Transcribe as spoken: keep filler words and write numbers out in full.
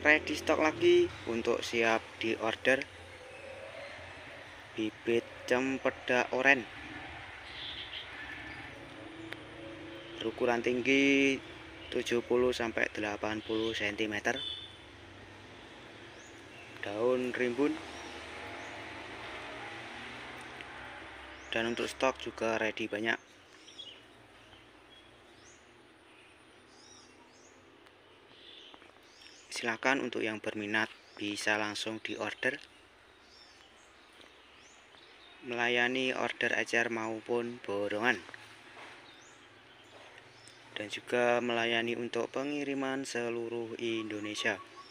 ready stok lagi untuk siap di order bibit cempedak oren berukuran tinggi tujuh puluh sampai delapan puluh sentimeter, daun rimbun, dan untuk stok juga ready banyak. Silakan untuk yang berminat bisa langsung di order, melayani order ecer maupun borongan, dan juga melayani untuk pengiriman seluruh Indonesia.